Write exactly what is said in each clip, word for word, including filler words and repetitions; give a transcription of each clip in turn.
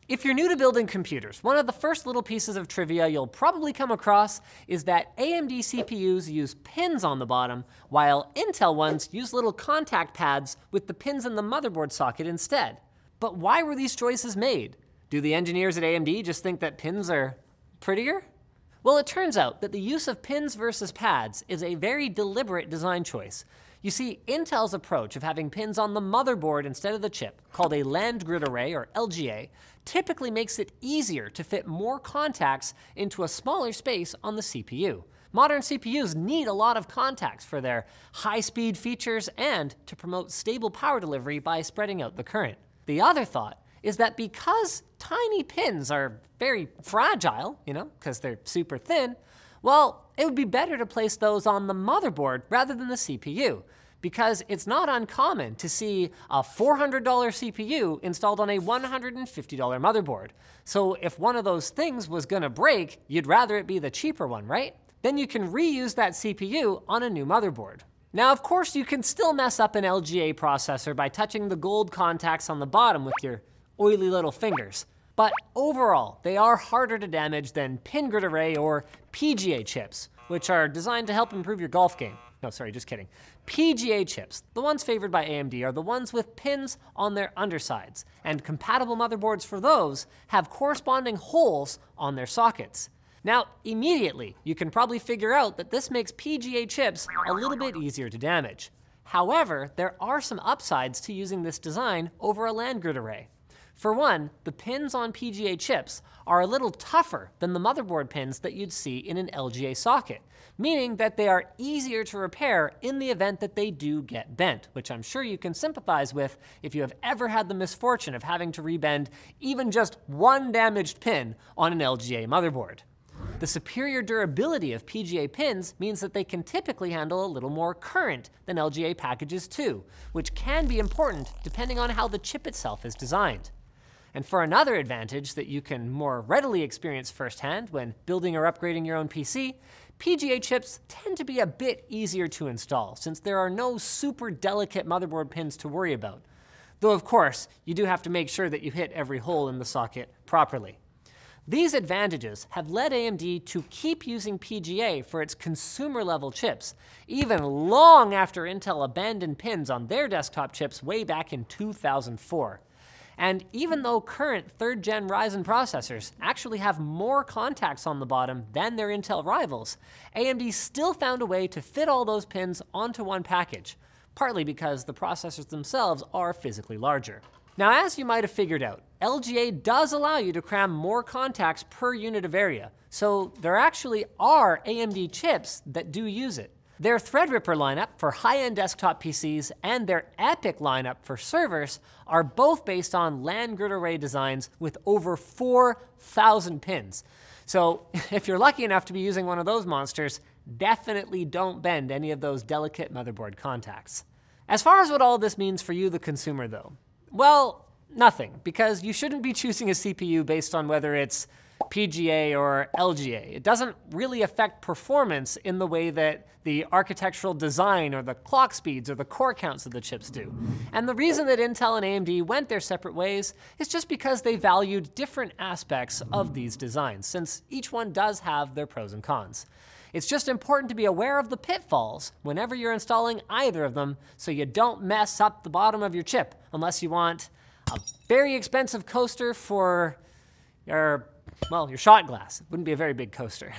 If you're new to building computers, one of the first little pieces of trivia you'll probably come across is that A M D C P Us use pins on the bottom, while Intel ones use little contact pads with the pins in the motherboard socket instead. But why were these choices made? Do the engineers at A M D just think that pins are prettier? Well, it turns out that the use of pins versus pads is a very deliberate design choice. You see, Intel's approach of having pins on the motherboard instead of the chip, called a land grid array, or L G A, typically makes it easier to fit more contacts into a smaller space on the C P U. Modern C P Us need a lot of contacts for their high-speed features and to promote stable power delivery by spreading out the current. The other thought is that because tiny pins are very fragile, you know, because they're super thin, well, it would be better to place those on the motherboard rather than the C P U, because it's not uncommon to see a four hundred dollar C P U installed on a one hundred fifty dollar motherboard. So if one of those things was gonna break, you'd rather it be the cheaper one, right? Then you can reuse that C P U on a new motherboard. Now, of course, you can still mess up an L G A processor by touching the gold contacts on the bottom with your oily little fingers. But overall, they are harder to damage than pin grid array or P G A chips, which are designed to help improve your golf game. No, sorry, just kidding. P G A chips, the ones favored by A M D, are the ones with pins on their undersides, and compatible motherboards for those have corresponding holes on their sockets. Now, immediately, you can probably figure out that this makes P G A chips a little bit easier to damage. However, there are some upsides to using this design over a land grid array. For one, the pins on P G A chips are a little tougher than the motherboard pins that you'd see in an L G A socket, meaning that they are easier to repair in the event that they do get bent, which I'm sure you can sympathize with if you have ever had the misfortune of having to rebend even just one damaged pin on an L G A motherboard. The superior durability of P G A pins means that they can typically handle a little more current than L G A packages too, which can be important depending on how the chip itself is designed. And for another advantage that you can more readily experience firsthand when building or upgrading your own P C, P G A chips tend to be a bit easier to install since there are no super delicate motherboard pins to worry about. Though of course, you do have to make sure that you hit every hole in the socket properly. These advantages have led A M D to keep using P G A for its consumer-level chips, even long after Intel abandoned pins on their desktop chips way back in two thousand four. And even though current third-gen Ryzen processors actually have more contacts on the bottom than their Intel rivals, A M D still found a way to fit all those pins onto one package, partly because the processors themselves are physically larger. Now, as you might have figured out, L G A does allow you to cram more contacts per unit of area, so there actually are A M D chips that do use it. Their Threadripper lineup for high-end desktop P Cs and their EPYC lineup for servers are both based on land grid array designs with over four thousand pins. So if you're lucky enough to be using one of those monsters, definitely don't bend any of those delicate motherboard contacts. As far as what all this means for you, the consumer, though, well, nothing, because you shouldn't be choosing a C P U based on whether it's P G A or L G A. It doesn't really affect performance in the way that the architectural design or the clock speeds or the core counts of the chips do. And the reason that Intel and A M D went their separate ways is just because they valued different aspects of these designs, since each one does have their pros and cons. It's just important to be aware of the pitfalls whenever you're installing either of them so you don't mess up the bottom of your chip, unless you want a very expensive coaster for your, well, your shot glass. It wouldn't be a very big coaster.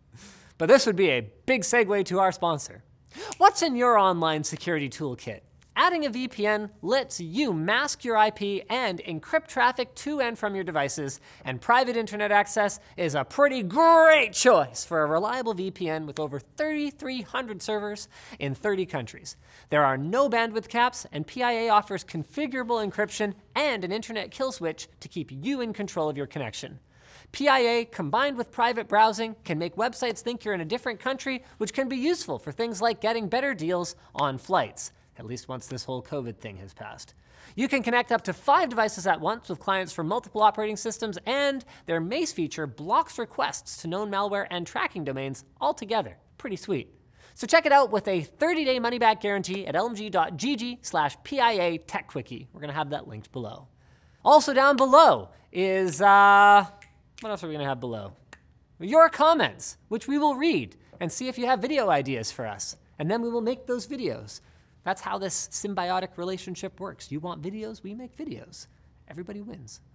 But this would be a big segue to our sponsor. What's in your online security toolkit? Adding a V P N lets you mask your I P and encrypt traffic to and from your devices, and private internet access is a pretty great choice for a reliable V P N with over thirty-three hundred servers in thirty countries. There are no bandwidth caps, and P I A offers configurable encryption and an internet kill switch to keep you in control of your connection. P I A combined with private browsing can make websites think you're in a different country, which can be useful for things like getting better deals on flights, at least once this whole COVID thing has passed. You can connect up to five devices at once with clients from multiple operating systems, and their Mace feature blocks requests to known malware and tracking domains altogether. Pretty sweet. So check it out with a thirty day money-back guarantee at lmg.gg slash PIA TechQuickie. We're gonna have that linked below. Also down below is, uh, what else are we gonna have below? Your comments, which we will read and see if you have video ideas for us. And then we will make those videos. That's how this symbiotic relationship works. You want videos, we make videos. Everybody wins.